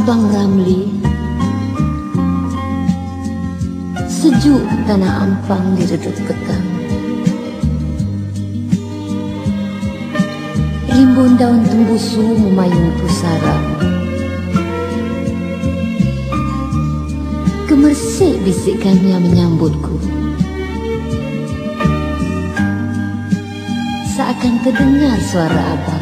Abang Ramli, sejuk tanah ampang di redup petang. Rimbun daun tembusu memayung pusara. Gemersik bisikannya menyambutku, seakan terdengar suara abang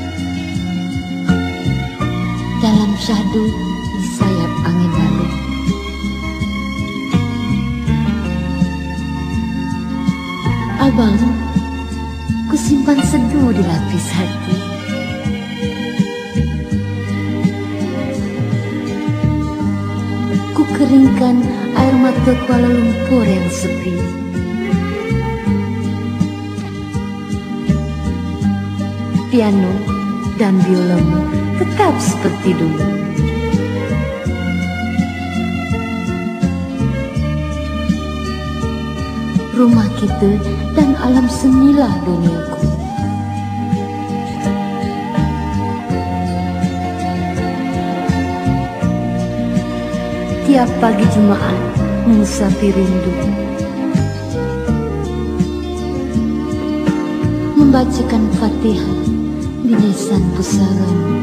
dalam syahdu di sayap angin lalu. Abang, ku simpan seduh di lapis hati. Ku keringkan air mata Kuala Lumpur yang sepi. Piano dan biolamu tetap seperti dulu. Rumah kita dan alam senilah duniaku. Tiap pagi Jumaat musafir rindu, membacakan Fatihah di nisan pusaramu.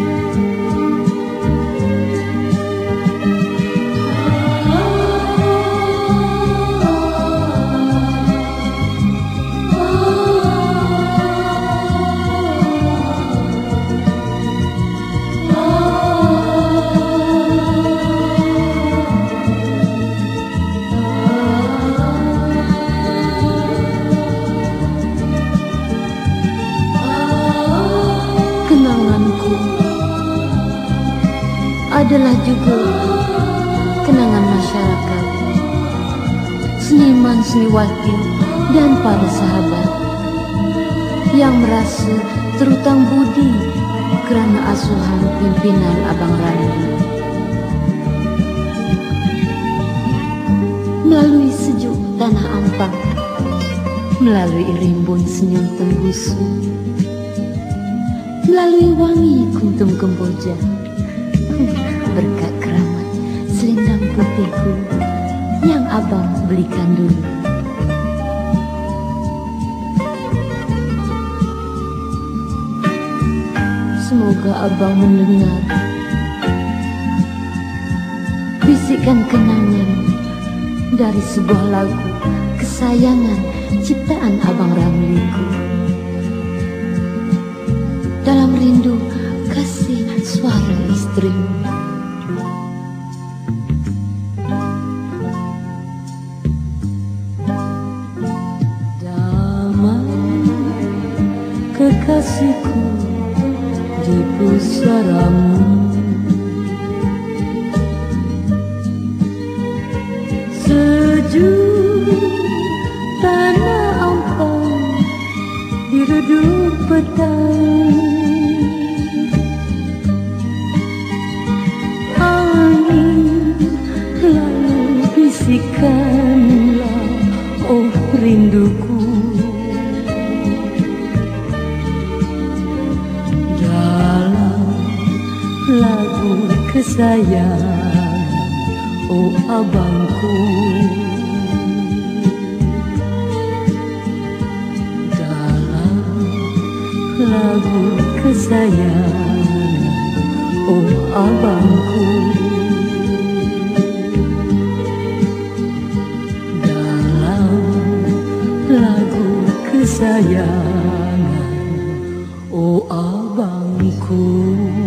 Adalah juga kenangan masyarakat, seniman seniwati dan para sahabat yang merasa terutang budi kerana asuhan pimpinan Abang Ramli. Melalui sejuk tanah ampang, melalui rimbun senyum tembusu, melalui wangi kuntum kemboja, berkat keramat selendang putihku yang abang belikan dulu. Semoga abang mendengar bisikan kenangan dari sebuah lagu kesayangan ciptaan Abang Ramliku. Dalam rindu kasih suara istrimu. Kekasihku di pusaramu, sejuk tanah ampang di redup petang. Angin lalu bisikanlah, oh rinduku. Lagu kesayangan, oh abangku. Dalam lagu kesayangan, oh abangku. Dalam lagu kesayangan, oh abangku.